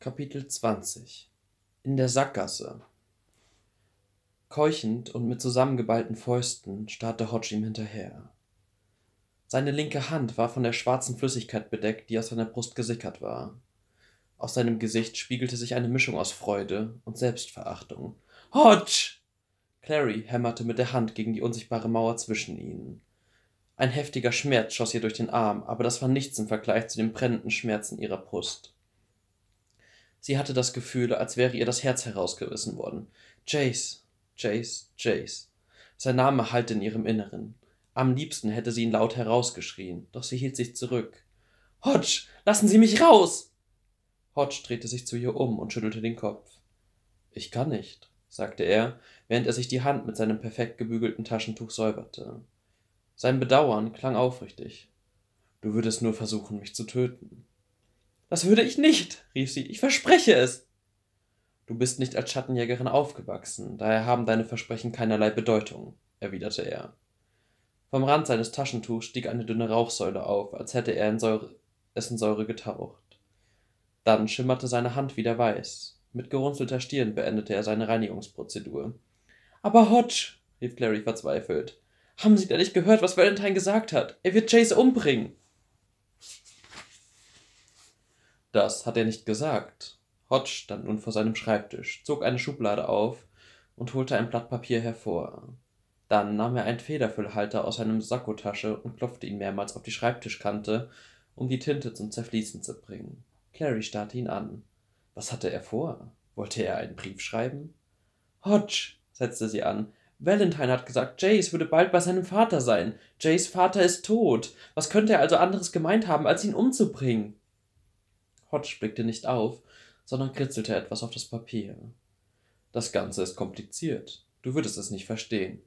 Kapitel 20 In der Sackgasse. Keuchend und mit zusammengeballten Fäusten starrte Hodge ihm hinterher. Seine linke Hand war von der schwarzen Flüssigkeit bedeckt, die aus seiner Brust gesickert war. Aus seinem Gesicht spiegelte sich eine Mischung aus Freude und Selbstverachtung. »Hodge!« Clary hämmerte mit der Hand gegen die unsichtbare Mauer zwischen ihnen. Ein heftiger Schmerz schoss ihr durch den Arm, aber das war nichts im Vergleich zu den brennenden Schmerzen ihrer Brust. Sie hatte das Gefühl, als wäre ihr das Herz herausgerissen worden. Jace, Jace, Jace. Sein Name hallte in ihrem Inneren. Am liebsten hätte sie ihn laut herausgeschrien, doch sie hielt sich zurück. »Hodge, lassen Sie mich raus!« Hodge drehte sich zu ihr um und schüttelte den Kopf. »Ich kann nicht«, sagte er, während er sich die Hand mit seinem perfekt gebügelten Taschentuch säuberte. Sein Bedauern klang aufrichtig. »Du würdest nur versuchen, mich zu töten.« »Das würde ich nicht«, rief sie, »ich verspreche es!« »Du bist nicht als Schattenjägerin aufgewachsen, daher haben deine Versprechen keinerlei Bedeutung«, erwiderte er. Vom Rand seines Taschentuchs stieg eine dünne Rauchsäule auf, als hätte er in Säure getaucht. Dann schimmerte seine Hand wieder weiß. Mit gerunzelter Stirn beendete er seine Reinigungsprozedur. »Aber Hodge«, rief Clary verzweifelt, »haben Sie da nicht gehört, was Valentine gesagt hat? Er wird Jace umbringen.« Das hat er nicht gesagt. Hodge stand nun vor seinem Schreibtisch, zog eine Schublade auf und holte ein Blatt Papier hervor. Dann nahm er einen Federfüllhalter aus seiner Sakkotasche und klopfte ihn mehrmals auf die Schreibtischkante, um die Tinte zum Zerfließen zu bringen. Clary starrte ihn an. Was hatte er vor? Wollte er einen Brief schreiben? »Hodge«, setzte sie an, »Valentine hat gesagt, Jace würde bald bei seinem Vater sein. Jace Vater ist tot. Was könnte er also anderes gemeint haben, als ihn umzubringen?« Hodge blickte nicht auf, sondern kritzelte etwas auf das Papier. »Das Ganze ist kompliziert. Du würdest es nicht verstehen.«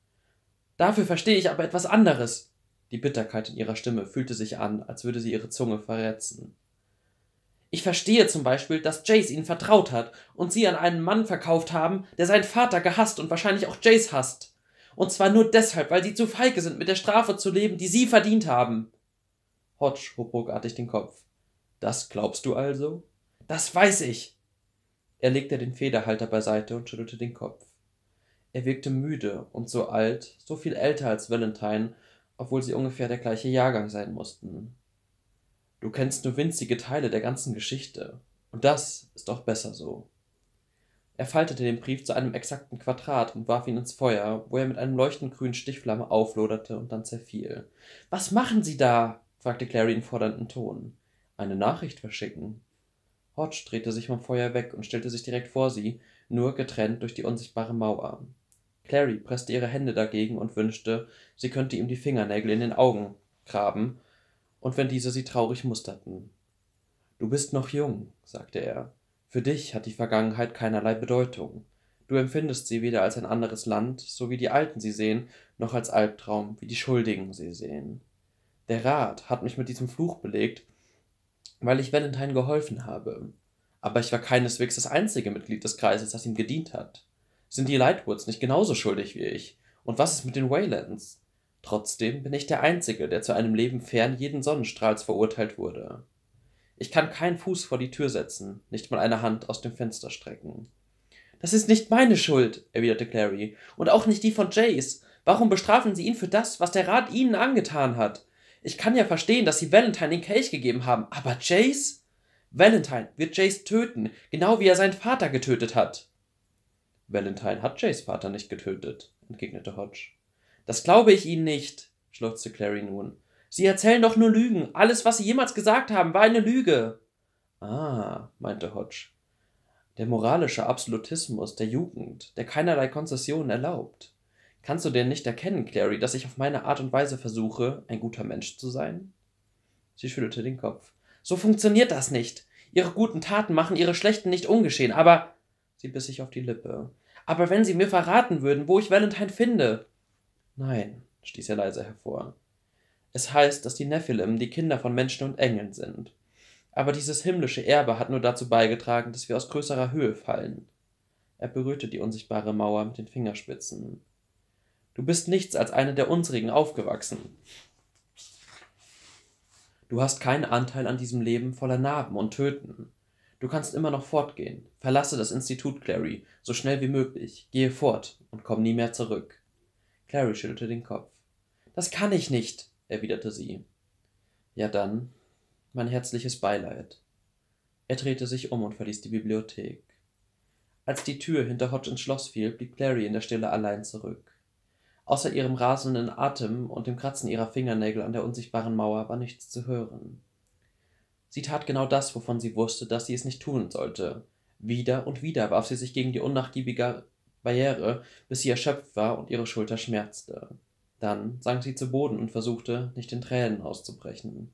»Dafür verstehe ich aber etwas anderes.« Die Bitterkeit in ihrer Stimme fühlte sich an, als würde sie ihre Zunge verrätzen. »Ich verstehe zum Beispiel, dass Jace ihnen vertraut hat und sie an einen Mann verkauft haben, der seinen Vater gehasst und wahrscheinlich auch Jace hasst. Und zwar nur deshalb, weil sie zu feige sind, mit der Strafe zu leben, die sie verdient haben.« Hodge hob ruckartig den Kopf. »Das glaubst du also?« »Das weiß ich!« Er legte den Federhalter beiseite und schüttelte den Kopf. Er wirkte müde und so alt, so viel älter als Valentine, obwohl sie ungefähr der gleiche Jahrgang sein mussten. »Du kennst nur winzige Teile der ganzen Geschichte. Und das ist auch besser so.« Er faltete den Brief zu einem exakten Quadrat und warf ihn ins Feuer, wo er mit einem leuchtend grünen Stichflamme aufloderte und dann zerfiel. »Was machen Sie da?« fragte Clary in forderndem Ton. »Eine Nachricht verschicken.« Hodge drehte sich vom Feuer weg und stellte sich direkt vor sie, nur getrennt durch die unsichtbare Mauer. Clary presste ihre Hände dagegen und wünschte, sie könnte ihm die Fingernägel in den Augen graben, und wenn diese sie traurig musterten. »Du bist noch jung«, sagte er. »Für dich hat die Vergangenheit keinerlei Bedeutung. Du empfindest sie weder als ein anderes Land, so wie die Alten sie sehen, noch als Albtraum, wie die Schuldigen sie sehen. Der Rat hat mich mit diesem Fluch belegt, weil ich Valentine geholfen habe. Aber ich war keineswegs das einzige Mitglied des Kreises, das ihm gedient hat. Sind die Lightwoods nicht genauso schuldig wie ich? Und was ist mit den Waylands? Trotzdem bin ich der Einzige, der zu einem Leben fern jeden Sonnenstrahls verurteilt wurde. Ich kann keinen Fuß vor die Tür setzen, nicht mal eine Hand aus dem Fenster strecken.« »Das ist nicht meine Schuld«, erwiderte Clary, »und auch nicht die von Jace. Warum bestrafen Sie ihn für das, was der Rat Ihnen angetan hat? Ich kann ja verstehen, dass Sie Valentine den Kelch gegeben haben, aber Jace? Valentine wird Jace töten, genau wie er seinen Vater getötet hat.« »Valentine hat Jace Vater nicht getötet«, entgegnete Hodge. »Das glaube ich Ihnen nicht«, schluchzte Clary nun. »Sie erzählen doch nur Lügen. Alles, was Sie jemals gesagt haben, war eine Lüge.« »Ah«, meinte Hodge. »Der moralische Absolutismus der Jugend, der keinerlei Konzessionen erlaubt. Kannst du denn nicht erkennen, Clary, dass ich auf meine Art und Weise versuche, ein guter Mensch zu sein?« Sie schüttelte den Kopf. »So funktioniert das nicht. Ihre guten Taten machen ihre schlechten nicht ungeschehen, aber...« Sie biss sich auf die Lippe. »Aber wenn Sie mir verraten würden, wo ich Valentine finde...« »Nein«, stieß er leise hervor. »Es heißt, dass die Nephilim die Kinder von Menschen und Engeln sind. Aber dieses himmlische Erbe hat nur dazu beigetragen, dass wir aus größerer Höhe fallen.« Er berührte die unsichtbare Mauer mit den Fingerspitzen. »Du bist nichts als eine der unsrigen aufgewachsen. Du hast keinen Anteil an diesem Leben voller Narben und Töten. Du kannst immer noch fortgehen. Verlasse das Institut, Clary, so schnell wie möglich. Gehe fort und komm nie mehr zurück. Clary schüttelte den Kopf. Das kann ich nicht, erwiderte sie. Ja dann, mein herzliches Beileid. Er drehte sich um und verließ die Bibliothek. Als die Tür hinter Hodge ins Schloss fiel, blieb Clary in der Stille allein zurück. Außer ihrem rasenden Atem und dem Kratzen ihrer Fingernägel an der unsichtbaren Mauer war nichts zu hören. Sie tat genau das, wovon sie wusste, dass sie es nicht tun sollte. Wieder und wieder warf sie sich gegen die unnachgiebige Barriere, bis sie erschöpft war und ihre Schulter schmerzte. Dann sank sie zu Boden und versuchte, nicht in Tränen auszubrechen.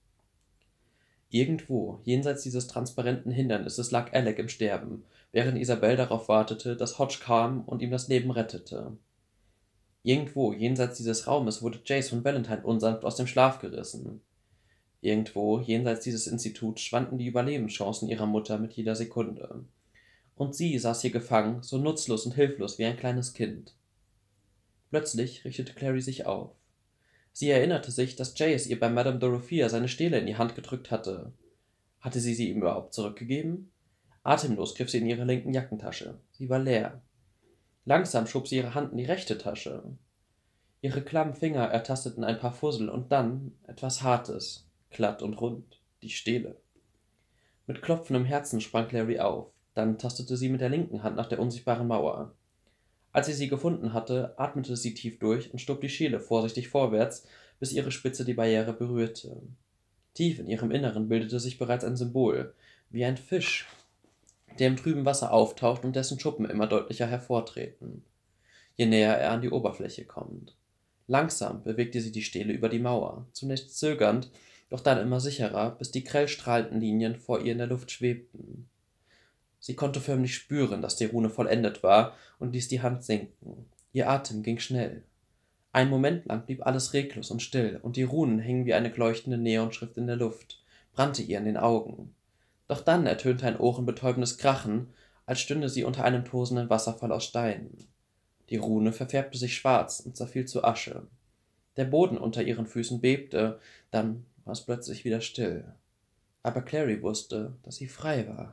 Irgendwo, jenseits dieses transparenten Hindernisses, lag Alec im Sterben, während Isabel darauf wartete, dass Hodge kam und ihm das Leben rettete. Irgendwo, jenseits dieses Raumes, wurde Jace von Valentine unsanft aus dem Schlaf gerissen. Irgendwo, jenseits dieses Instituts, schwanden die Überlebenschancen ihrer Mutter mit jeder Sekunde. Und sie saß hier gefangen, so nutzlos und hilflos wie ein kleines Kind. Plötzlich richtete Clary sich auf. Sie erinnerte sich, dass Jace ihr bei Madame Dorothea seine Stele in die Hand gedrückt hatte. Hatte sie ihm überhaupt zurückgegeben? Atemlos griff sie in ihre linken Jackentasche. Sie war leer. Langsam schob sie ihre Hand in die rechte Tasche. Ihre klammen Finger ertasteten ein paar Fussel und dann etwas Hartes, glatt und rund, die Stele. Mit klopfendem Herzen sprang Clary auf. Dann tastete sie mit der linken Hand nach der unsichtbaren Mauer. Als sie gefunden hatte, atmete sie tief durch und schob die Stele vorsichtig vorwärts, bis ihre Spitze die Barriere berührte. Tief in ihrem Inneren bildete sich bereits ein Symbol, wie ein Fisch, der im trüben Wasser auftaucht und dessen Schuppen immer deutlicher hervortreten, je näher er an die Oberfläche kommt. Langsam bewegte sie die Stele über die Mauer, zunächst zögernd, doch dann immer sicherer, bis die grell strahlenden Linien vor ihr in der Luft schwebten. Sie konnte förmlich spüren, dass die Rune vollendet war, und ließ die Hand sinken. Ihr Atem ging schnell. Einen Moment lang blieb alles reglos und still, und die Runen hingen wie eine leuchtende Neonschrift in der Luft, brannte ihr in den Augen. Doch dann ertönte ein ohrenbetäubendes Krachen, als stünde sie unter einem tosenden Wasserfall aus Steinen. Die Rune verfärbte sich schwarz und zerfiel zu Asche. Der Boden unter ihren Füßen bebte, dann war es plötzlich wieder still. Aber Clary wusste, dass sie frei war.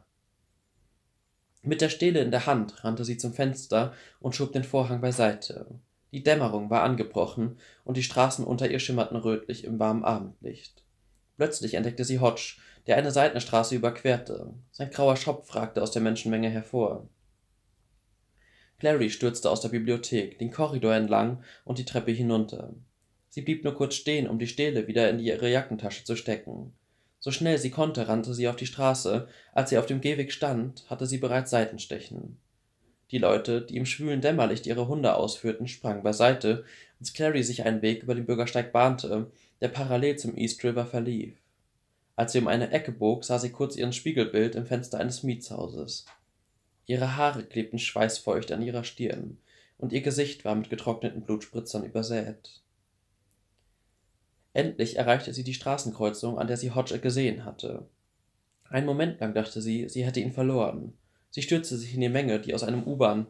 Mit der Stele in der Hand rannte sie zum Fenster und schob den Vorhang beiseite. Die Dämmerung war angebrochen, und die Straßen unter ihr schimmerten rötlich im warmen Abendlicht. Plötzlich entdeckte sie Hodge, der eine Seitenstraße überquerte. Sein grauer Schopf ragte aus der Menschenmenge hervor. Clary stürzte aus der Bibliothek, den Korridor entlang und die Treppe hinunter. Sie blieb nur kurz stehen, um die Stele wieder in ihre Jackentasche zu stecken. So schnell sie konnte, rannte sie auf die Straße. Als sie auf dem Gehweg stand, hatte sie bereits Seitenstechen. Die Leute, die im schwülen Dämmerlicht ihre Hunde ausführten, sprangen beiseite, als Clary sich einen Weg über den Bürgersteig bahnte, der parallel zum East River verlief. Als sie um eine Ecke bog, sah sie kurz ihren Spiegelbild im Fenster eines Mietshauses. Ihre Haare klebten schweißfeucht an ihrer Stirn, und ihr Gesicht war mit getrockneten Blutspritzern übersät. Endlich erreichte sie die Straßenkreuzung, an der sie Hodge gesehen hatte. Einen Moment lang dachte sie, sie hätte ihn verloren. Sie stürzte sich in die Menge, die aus einem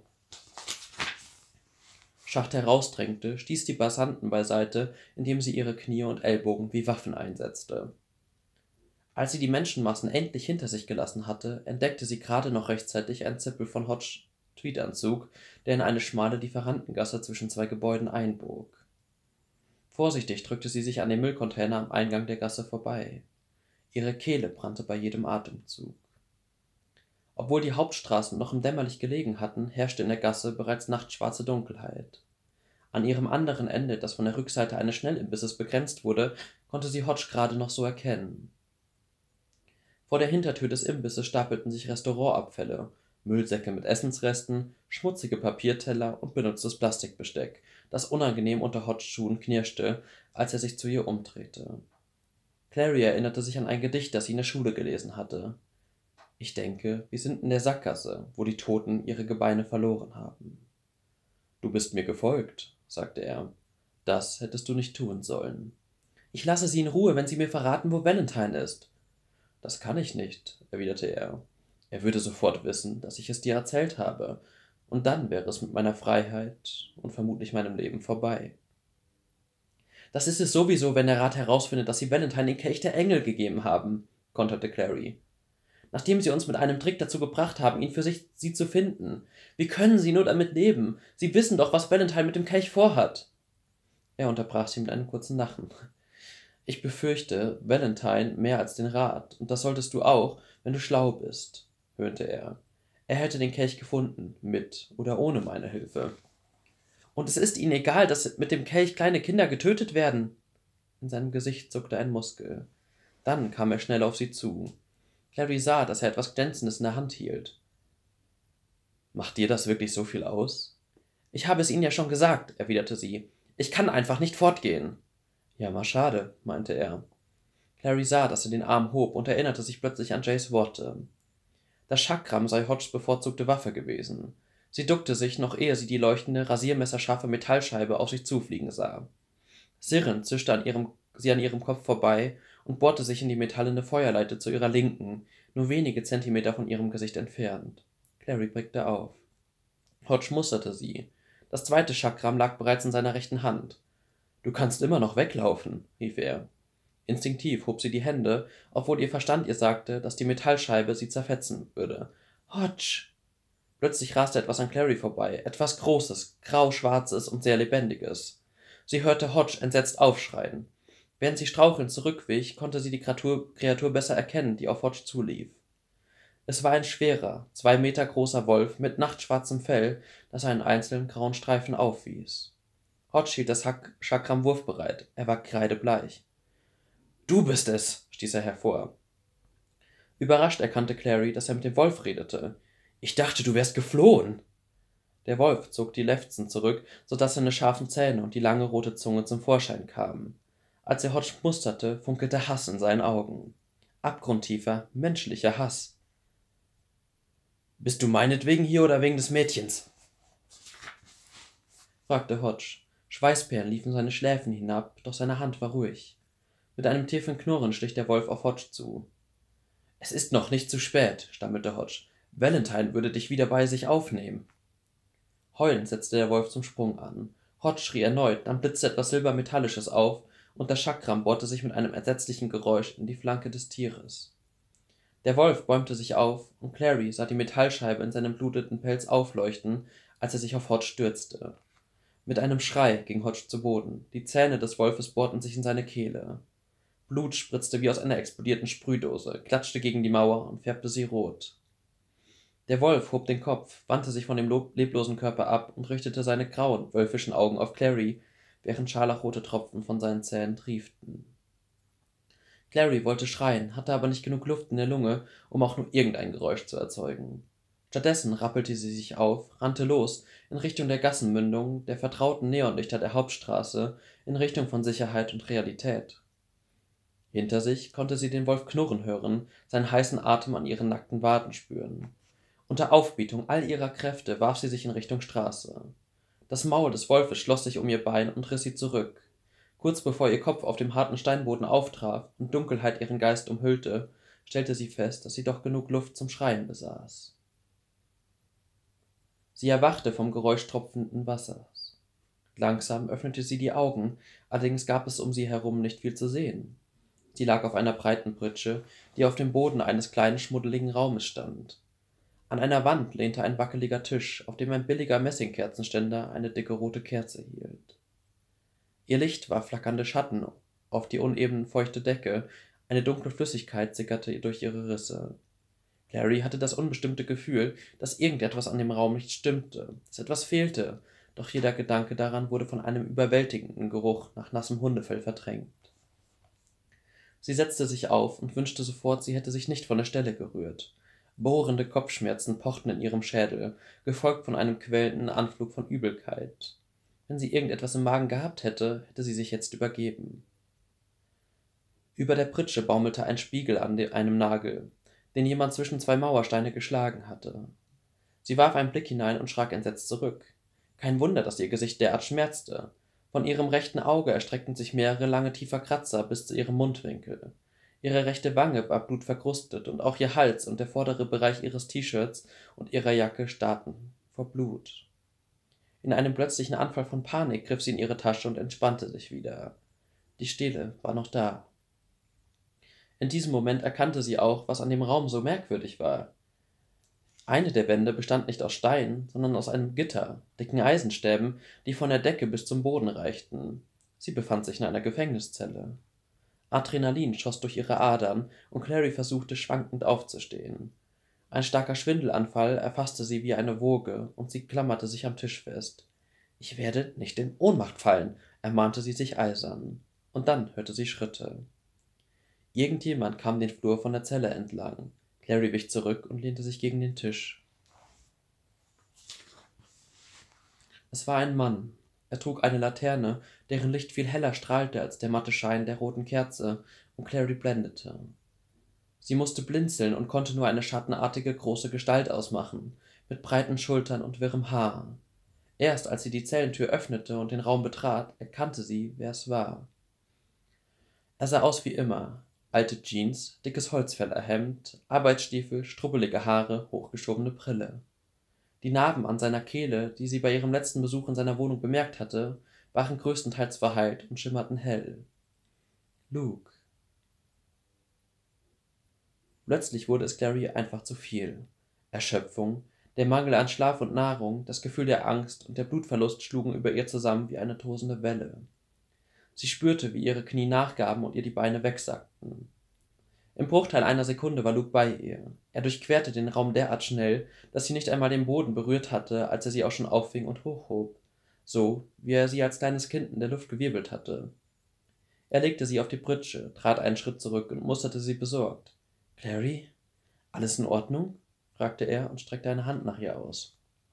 U-Bahn-Schacht herausdrängte, stieß die Passanten beiseite, indem sie ihre Knie und Ellbogen wie Waffen einsetzte. Als sie die Menschenmassen endlich hinter sich gelassen hatte, entdeckte sie gerade noch rechtzeitig einen Zippel von Hodges Tweedanzug, der in eine schmale Lieferantengasse zwischen zwei Gebäuden einbog. Vorsichtig drückte sie sich an den Müllcontainer am Eingang der Gasse vorbei. Ihre Kehle brannte bei jedem Atemzug. Obwohl die Hauptstraßen noch im Dämmerlicht gelegen hatten, herrschte in der Gasse bereits nachtschwarze Dunkelheit. An ihrem anderen Ende, das von der Rückseite eines Schnellimbisses begrenzt wurde, konnte sie Hodge gerade noch so erkennen. Vor der Hintertür des Imbisses stapelten sich Restaurantabfälle, Müllsäcke mit Essensresten, schmutzige Papierteller und benutztes Plastikbesteck, das unangenehm unter Hodges Schuhen knirschte, als er sich zu ihr umdrehte. Clary erinnerte sich an ein Gedicht, das sie in der Schule gelesen hatte. Ich denke, wir sind in der Sackgasse, wo die Toten ihre Gebeine verloren haben. Du bist mir gefolgt, sagte er. Das hättest du nicht tun sollen. Ich lasse Sie in Ruhe, wenn Sie mir verraten, wo Valentine ist. Das kann ich nicht, erwiderte er. Er würde sofort wissen, dass ich es dir erzählt habe, und dann wäre es mit meiner Freiheit und vermutlich meinem Leben vorbei. Das ist es sowieso, wenn der Rat herausfindet, dass sie Valentine den Kelch der Engel gegeben haben, konterte Clary. nachdem sie uns mit einem Trick dazu gebracht haben, sie zu finden. Wie können sie nur damit leben? Sie wissen doch, was Valentine mit dem Kelch vorhat. Er unterbrach sie mit einem kurzen Lachen. Ich befürchte Valentine mehr als den Rat, und das solltest du auch, wenn du schlau bist, höhnte er. Er hätte den Kelch gefunden, mit oder ohne meine Hilfe. Und es ist ihnen egal, dass mit dem Kelch kleine Kinder getötet werden. In seinem Gesicht zuckte ein Muskel. Dann kam er schnell auf sie zu. Clary sah, dass er etwas Glänzendes in der Hand hielt. Macht dir das wirklich so viel aus? Ich habe es ihnen ja schon gesagt, erwiderte sie. Ich kann einfach nicht fortgehen. Ja, war schade, meinte er. Clary sah, dass er den Arm hob und erinnerte sich plötzlich an Jays Worte. Das Chakram sei Hodges bevorzugte Waffe gewesen. Sie duckte sich, noch ehe sie die leuchtende, rasiermesserscharfe Metallscheibe auf sich zufliegen sah. Sirrend zischte sie an ihrem Kopf vorbei und bohrte sich in die metallene Feuerleite zu ihrer Linken, nur wenige Zentimeter von ihrem Gesicht entfernt. Clary blickte auf. Hodge musterte sie. Das zweite Chakram lag bereits in seiner rechten Hand. »Du kannst immer noch weglaufen«, rief er. Instinktiv hob sie die Hände, obwohl ihr Verstand ihr sagte, dass die Metallscheibe sie zerfetzen würde. »Hodge!« Plötzlich raste etwas an Clary vorbei, etwas Großes, grau-schwarzes und sehr Lebendiges. Sie hörte Hodge entsetzt aufschreien. Während sie strauchelnd zurückwich, konnte sie die Kreatur besser erkennen, die auf Hodge zulief. Es war ein schwerer, 2 Meter großer Wolf mit nachtschwarzem Fell, das einen einzelnen grauen Streifen aufwies. Hodge hielt das Chakram wurfbereit, er war kreidebleich. »Du bist es«, stieß er hervor. Überrascht erkannte Clary, dass er mit dem Wolf redete. »Ich dachte, du wärst geflohen.« Der Wolf zog die Lefzen zurück, sodass seine scharfen Zähne und die lange rote Zunge zum Vorschein kamen. Als er Hodge musterte, funkelte Hass in seinen Augen. Abgrundtiefer, menschlicher Hass. »Bist du meinetwegen hier oder wegen des Mädchens?« fragte Hodge. Schweißperlen liefen seine Schläfen hinab, doch seine Hand war ruhig. Mit einem tiefen Knurren schlich der Wolf auf Hodge zu. »Es ist noch nicht zu spät«, stammelte Hodge. »Valentine würde dich wieder bei sich aufnehmen.« Heulend setzte der Wolf zum Sprung an. Hodge schrie erneut, dann blitzte etwas Silbermetallisches auf, und das Chakram bohrte sich mit einem entsetzlichen Geräusch in die Flanke des Tieres. Der Wolf bäumte sich auf, und Clary sah die Metallscheibe in seinem blutenden Pelz aufleuchten, als er sich auf Hodge stürzte. Mit einem Schrei ging Hodge zu Boden. Die Zähne des Wolfes bohrten sich in seine Kehle. Blut spritzte wie aus einer explodierten Sprühdose, klatschte gegen die Mauer und färbte sie rot. Der Wolf hob den Kopf, wandte sich von dem leblosen Körper ab und richtete seine grauen, wölfischen Augen auf Clary, während scharlachrote Tropfen von seinen Zähnen trieften. Clary wollte schreien, hatte aber nicht genug Luft in der Lunge, um auch nur irgendein Geräusch zu erzeugen. Stattdessen rappelte sie sich auf, rannte los, in Richtung der Gassenmündung, der vertrauten Neonlichter der Hauptstraße, in Richtung von Sicherheit und Realität. Hinter sich konnte sie den Wolf knurren hören, seinen heißen Atem an ihren nackten Waden spüren. Unter Aufbietung all ihrer Kräfte warf sie sich in Richtung Straße. Das Maul des Wolfes schloss sich um ihr Bein und riss sie zurück. Kurz bevor ihr Kopf auf dem harten Steinboden auftraf und Dunkelheit ihren Geist umhüllte, stellte sie fest, dass sie doch genug Luft zum Schreien besaß. Sie erwachte vom Geräusch tropfenden Wassers. Langsam öffnete sie die Augen, allerdings gab es um sie herum nicht viel zu sehen. Sie lag auf einer breiten Pritsche, die auf dem Boden eines kleinen schmuddeligen Raumes stand. An einer Wand lehnte ein wackeliger Tisch, auf dem ein billiger Messingkerzenständer eine dicke rote Kerze hielt. Ihr Licht warf flackernde Schatten auf die uneben feuchte Decke, eine dunkle Flüssigkeit sickerte durch ihre Risse. Clary hatte das unbestimmte Gefühl, dass irgendetwas an dem Raum nicht stimmte, dass etwas fehlte, doch jeder Gedanke daran wurde von einem überwältigenden Geruch nach nassem Hundefell verdrängt. Sie setzte sich auf und wünschte sofort, sie hätte sich nicht von der Stelle gerührt. Bohrende Kopfschmerzen pochten in ihrem Schädel, gefolgt von einem quälenden Anflug von Übelkeit. Wenn sie irgendetwas im Magen gehabt hätte, hätte sie sich jetzt übergeben. Über der Pritsche baumelte ein Spiegel an einem Nagel, den jemand zwischen 2 Mauersteine geschlagen hatte. Sie warf einen Blick hinein und schrak entsetzt zurück. Kein Wunder, dass ihr Gesicht derart schmerzte. Von ihrem rechten Auge erstreckten sich mehrere lange tiefer Kratzer bis zu ihrem Mundwinkel. Ihre rechte Wange war blutverkrustet und auch ihr Hals und der vordere Bereich ihres T-Shirts und ihrer Jacke starrten vor Blut. In einem plötzlichen Anfall von Panik griff sie in ihre Tasche und entspannte sich wieder. Die Stele war noch da. In diesem Moment erkannte sie auch, was an dem Raum so merkwürdig war. Eine der Wände bestand nicht aus Stein, sondern aus einem Gitter, dicken Eisenstäben, die von der Decke bis zum Boden reichten. Sie befand sich in einer Gefängniszelle. Adrenalin schoss durch ihre Adern und Clary versuchte schwankend aufzustehen. Ein starker Schwindelanfall erfasste sie wie eine Woge und sie klammerte sich am Tisch fest. Ich werde nicht in Ohnmacht fallen, ermahnte sie sich eisern. Und dann hörte sie Schritte. Irgendjemand kam den Flur von der Zelle entlang. Clary wich zurück und lehnte sich gegen den Tisch. Es war ein Mann. Er trug eine Laterne, deren Licht viel heller strahlte als der matte Schein der roten Kerze, und Clary blendete. Sie musste blinzeln und konnte nur eine schattenartige große Gestalt ausmachen, mit breiten Schultern und wirrem Haar. Erst als sie die Zellentür öffnete und den Raum betrat, erkannte sie, wer es war. Er sah aus wie immer. Alte Jeans, dickes Holzfällerhemd, Arbeitsstiefel, strubbelige Haare, hochgeschobene Brille. Die Narben an seiner Kehle, die sie bei ihrem letzten Besuch in seiner Wohnung bemerkt hatte, waren größtenteils verheilt und schimmerten hell. Luke. Plötzlich wurde es Clary einfach zu viel. Erschöpfung, der Mangel an Schlaf und Nahrung, das Gefühl der Angst und der Blutverlust schlugen über ihr zusammen wie eine tosende Welle. Sie spürte, wie ihre Knie nachgaben und ihr die Beine wegsackten. Im Bruchteil einer Sekunde war Luke bei ihr. Er durchquerte den Raum derart schnell, dass sie nicht einmal den Boden berührt hatte, als er sie auch schon auffing und hochhob. So, wie er sie als kleines Kind in der Luft gewirbelt hatte. Er legte sie auf die Pritsche, trat einen Schritt zurück und musterte sie besorgt. »Clary? Alles in Ordnung?« fragte er und streckte eine Hand nach ihr aus.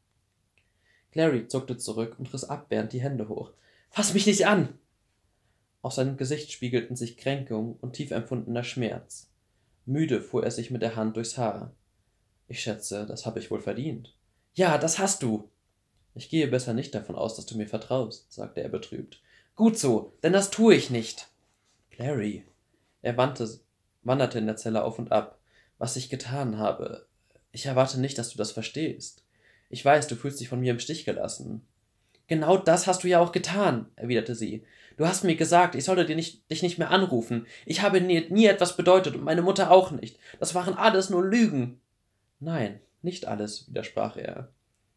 Clary zuckte zurück und riss abwehrend die Hände hoch. »Fass mich nicht an!« Auf seinem Gesicht spiegelten sich Kränkung und tief empfundener Schmerz. Müde fuhr er sich mit der Hand durchs Haar. »Ich schätze, das habe ich wohl verdient.« »Ja, das hast du!« »Ich gehe besser nicht davon aus, dass du mir vertraust«, sagte er betrübt. »Gut so, denn das tue ich nicht.« »Clary!« Er wanderte in der Zelle auf und ab. »Was ich getan habe. Ich erwarte nicht, dass du das verstehst. Ich weiß, du fühlst dich von mir im Stich gelassen.« »Genau das hast du ja auch getan«, erwiderte sie. »Du hast mir gesagt, ich sollte dich nicht mehr anrufen. Ich habe nie etwas bedeutet und meine Mutter auch nicht. Das waren alles nur Lügen.« »Nein, nicht alles«, widersprach er.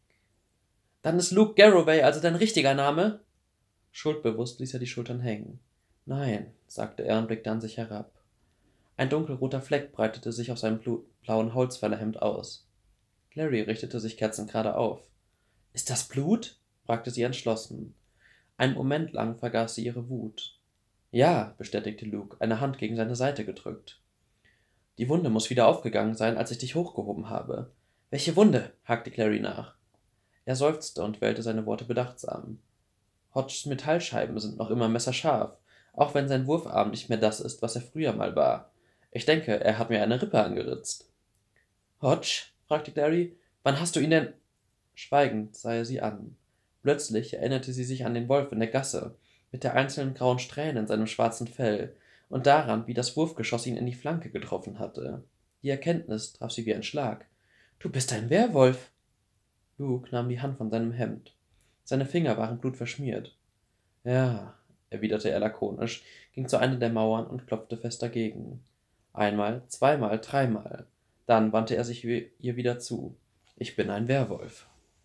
»Dann ist Luke Garroway also dein richtiger Name?« Schuldbewusst ließ er die Schultern hängen. »Nein«, sagte er und blickte an sich herab. Ein dunkelroter Fleck breitete sich auf seinem blauen Holzfällerhemd aus. Clary richtete sich kerzengerade auf. »Ist das Blut?« fragte sie entschlossen. Einen Moment lang vergaß sie ihre Wut. »Ja«, bestätigte Luke, eine Hand gegen seine Seite gedrückt. »Die Wunde muss wieder aufgegangen sein, als ich dich hochgehoben habe.« »Welche Wunde?« hakte Clary nach. Er seufzte und wählte seine Worte bedachtsam. »Hodges Metallscheiben sind noch immer messerscharf, auch wenn sein Wurfarm nicht mehr das ist, was er früher mal war. Ich denke, er hat mir eine Rippe angeritzt.« »Hodge?« fragte Clary. »Wann hast du ihn denn?« Schweigend sah er sie an. Plötzlich erinnerte sie sich an den Wolf in der Gasse, mit der einzelnen grauen Strähne in seinem schwarzen Fell, und daran, wie das Wurfgeschoss ihn in die Flanke getroffen hatte. Die Erkenntnis traf sie wie ein Schlag. »Du bist ein Werwolf!« Luke nahm die Hand von seinem Hemd. Seine Finger waren blutverschmiert. »Ja«, erwiderte er lakonisch, ging zu einer der Mauern und klopfte fest dagegen. Einmal, zweimal, dreimal. Dann wandte er sich ihr wieder zu. »Ich bin ein Werwolf.«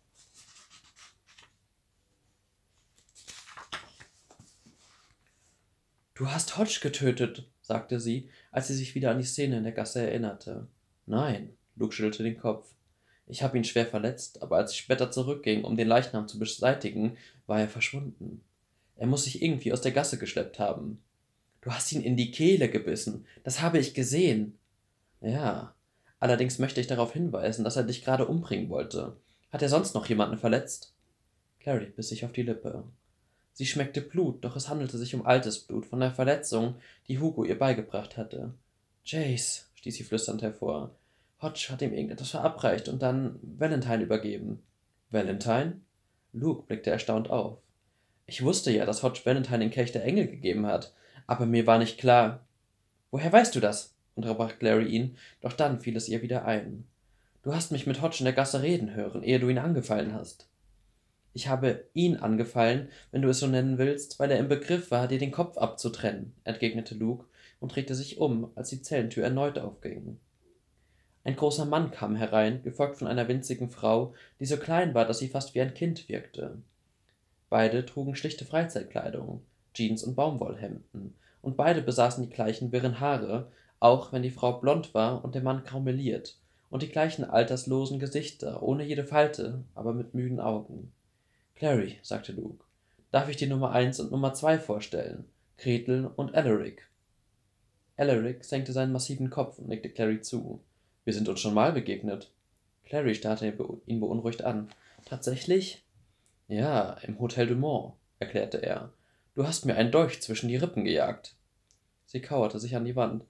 »Du hast Hodge getötet«, sagte sie, als sie sich wieder an die Szene in der Gasse erinnerte. »Nein«, Luke schüttelte den Kopf. »Ich habe ihn schwer verletzt, aber als ich später zurückging, um den Leichnam zu beseitigen, war er verschwunden. Er muss sich irgendwie aus der Gasse geschleppt haben.« »Du hast ihn in die Kehle gebissen. Das habe ich gesehen.« »Ja. Allerdings möchte ich darauf hinweisen, dass er dich gerade umbringen wollte. Hat er sonst noch jemanden verletzt?« Clary biss sich auf die Lippe. Sie schmeckte Blut, doch es handelte sich um altes Blut von der Verletzung, die Hugo ihr beigebracht hatte. »Jace«, stieß sie flüsternd hervor. »Hodge hat ihm irgendetwas verabreicht und dann Valentine übergeben.« »Valentine?« Luke blickte erstaunt auf. »Ich wusste ja, dass Hodge Valentine den Kelch der Engel gegeben hat, aber mir war nicht klar.« »Woher weißt du das?« unterbrach Clary ihn, doch dann fiel es ihr wieder ein. »Du hast mich mit Hodge in der Gasse reden hören, ehe du ihn angefallen hast.« »Ich habe ihn angefallen, wenn du es so nennen willst, weil er im Begriff war, dir den Kopf abzutrennen«, entgegnete Luke und drehte sich um, als die Zellentür erneut aufging. Ein großer Mann kam herein, gefolgt von einer winzigen Frau, die so klein war, dass sie fast wie ein Kind wirkte. Beide trugen schlichte Freizeitkleidung, Jeans und Baumwollhemden, und beide besaßen die gleichen wirren Haare, auch wenn die Frau blond war und der Mann grau meliert, und die gleichen alterslosen Gesichter, ohne jede Falte, aber mit müden Augen. »Clary«, sagte Luke, »darf ich dir Nummer 1 und Nummer 2 vorstellen? Gretel und Alaric.« Alaric senkte seinen massiven Kopf und nickte Clary zu. »Wir sind uns schon mal begegnet.« Clary starrte ihn beunruhigt an. »Tatsächlich?« »Ja, im Hotel Dumont«, erklärte er. »Du hast mir einen Dolch zwischen die Rippen gejagt.« Sie kauerte sich an die Wand.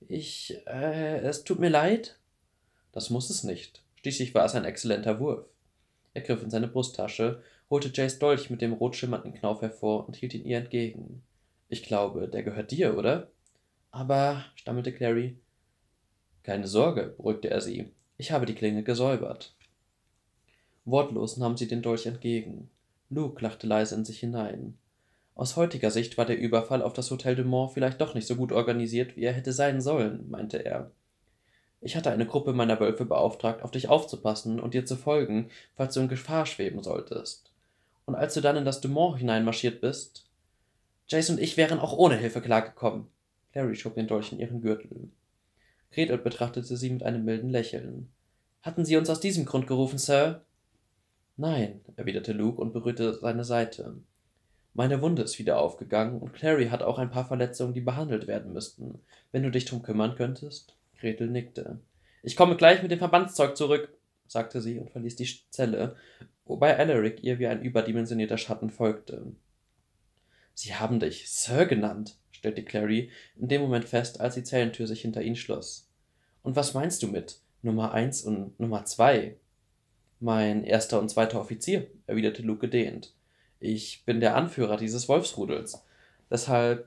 Es tut mir leid.« »Das muss es nicht. Schließlich war es ein exzellenter Wurf.« Er griff in seine Brusttasche, holte Jays Dolch mit dem rot schimmernden Knauf hervor und hielt ihn ihr entgegen. »Ich glaube, der gehört dir, oder?« »Aber«, stammelte Clary. »Keine Sorge«, beruhigte er sie. »Ich habe die Klinge gesäubert.« Wortlos nahm sie den Dolch entgegen. Luke lachte leise in sich hinein. Aus heutiger Sicht war der Überfall auf das Hotel Dumont vielleicht doch nicht so gut organisiert, wie er hätte sein sollen, meinte er. »Ich hatte eine Gruppe meiner Wölfe beauftragt, auf dich aufzupassen und dir zu folgen, falls du in Gefahr schweben solltest. Und als du dann in das Dumont hineinmarschiert bist...« »Jace und ich wären auch ohne Hilfe klargekommen.« Clary schob den Dolch in ihren Gürtel. Gretel betrachtete sie mit einem milden Lächeln. »Hatten Sie uns aus diesem Grund gerufen, Sir?« »Nein«, erwiderte Luke und berührte seine Seite. »Meine Wunde ist wieder aufgegangen und Clary hat auch ein paar Verletzungen, die behandelt werden müssten. Wenn du dich drum kümmern könntest?« Gretel nickte. »Ich komme gleich mit dem Verbandszeug zurück«, sagte sie und verließ die Zelle, wobei Alaric ihr wie ein überdimensionierter Schatten folgte. »Sie haben dich Sir genannt«, stellte Clary in dem Moment fest, als die Zellentür sich hinter ihnen schloss. »Und was meinst du mit Nummer 1 und Nummer 2? »Mein erster und zweiter Offizier«, erwiderte Luke gedehnt. »Ich bin der Anführer dieses Wolfsrudels. Deshalb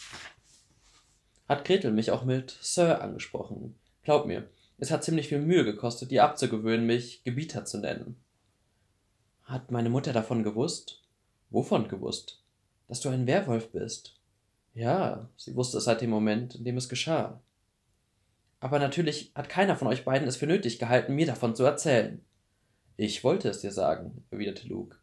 hat Gretel mich auch mit Sir angesprochen. Glaub mir, es hat ziemlich viel Mühe gekostet, ihr abzugewöhnen, mich Gebieter zu nennen.« »Hat meine Mutter davon gewusst?« »Wovon gewusst?« »Dass du ein Werwolf bist.« »Ja, sie wusste es seit dem Moment, in dem es geschah.« »Aber natürlich hat keiner von euch beiden es für nötig gehalten, mir davon zu erzählen.« »Ich wollte es dir sagen«, erwiderte Luke.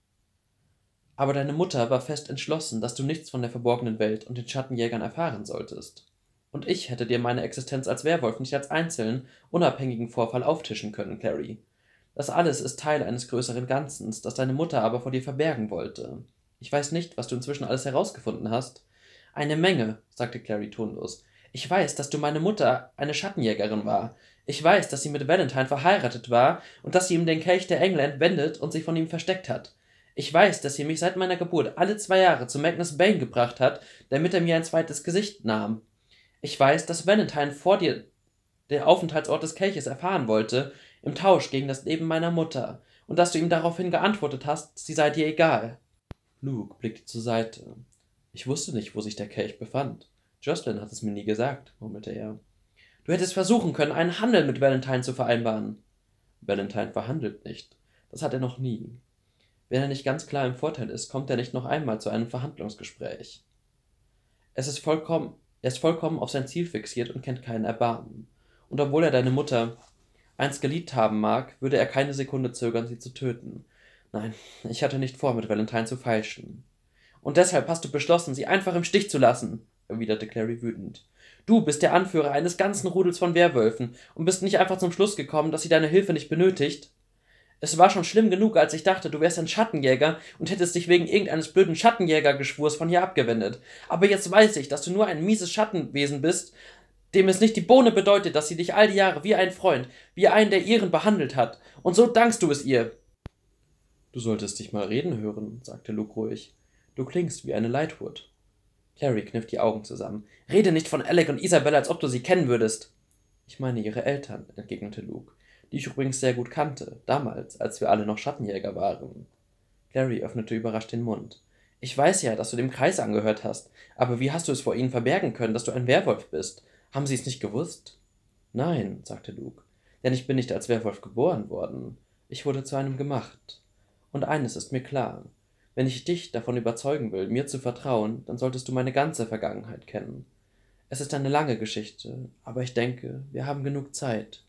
»Aber deine Mutter war fest entschlossen, dass du nichts von der verborgenen Welt und den Schattenjägern erfahren solltest. Und ich hätte dir meine Existenz als Werwolf nicht als einzelnen, unabhängigen Vorfall auftischen können, Clary. Das alles ist Teil eines größeren Ganzen, das deine Mutter aber vor dir verbergen wollte. Ich weiß nicht, was du inzwischen alles herausgefunden hast.« »Eine Menge«, sagte Clary tonlos. »Ich weiß, dass meine Mutter eine Schattenjägerin war. Ich weiß, dass sie mit Valentine verheiratet war und dass sie ihm den Kelch der Engel entwendet und sich von ihm versteckt hat. Ich weiß, dass sie mich seit meiner Geburt alle 2 Jahre zu Magnus Bane gebracht hat, damit er mir ein zweites Gesicht nahm. Ich weiß, dass Valentine vor dir der Aufenthaltsort des Kelches erfahren wollte, im Tausch gegen das Leben meiner Mutter, und dass du ihm daraufhin geantwortet hast, sie sei dir egal.« Luke blickte zur Seite. »Ich wusste nicht, wo sich der Kelch befand. Jocelyn hat es mir nie gesagt«, murmelte er. »Du hättest versuchen können, einen Handel mit Valentine zu vereinbaren.« »Valentine verhandelt nicht. Das hat er noch nie. Wenn er nicht ganz klar im Vorteil ist, kommt er nicht noch einmal zu einem Verhandlungsgespräch. Er ist vollkommen auf sein Ziel fixiert und kennt keinen Erbarmen. Und obwohl er deine Mutter einst geliebt haben mag, würde er keine Sekunde zögern, sie zu töten. Nein, ich hatte nicht vor, mit Valentine zu feilschen.« »Und deshalb hast du beschlossen, sie einfach im Stich zu lassen«, erwiderte Clary wütend. »Du bist der Anführer eines ganzen Rudels von Werwölfen und bist nicht einfach zum Schluss gekommen, dass sie deine Hilfe nicht benötigt. Es war schon schlimm genug, als ich dachte, du wärst ein Schattenjäger und hättest dich wegen irgendeines blöden Schattenjägergeschwurs von hier abgewendet. Aber jetzt weiß ich, dass du nur ein mieses Schattenwesen bist, dem es nicht die Bohne bedeutet, dass sie dich all die Jahre wie ein Freund, wie einen der ihren behandelt hat. Und so dankst du es ihr.« »Du solltest dich mal reden hören«, sagte Luke ruhig. »Du klingst wie eine Lightwood.« Clary kniff die Augen zusammen. »Rede nicht von Alec und Isabel, als ob du sie kennen würdest.« »Ich meine ihre Eltern«, entgegnete Luke, die ich übrigens sehr gut kannte, damals, als wir alle noch Schattenjäger waren. Clary öffnete überrascht den Mund. »Ich weiß ja, dass du dem Kreis angehört hast, aber wie hast du es vor ihnen verbergen können, dass du ein Werwolf bist? Haben sie es nicht gewusst?« »Nein«, sagte Luke, »denn ich bin nicht als Werwolf geboren worden. Ich wurde zu einem gemacht. Und eines ist mir klar. Wenn ich dich davon überzeugen will, mir zu vertrauen, dann solltest du meine ganze Vergangenheit kennen. Es ist eine lange Geschichte, aber ich denke, wir haben genug Zeit.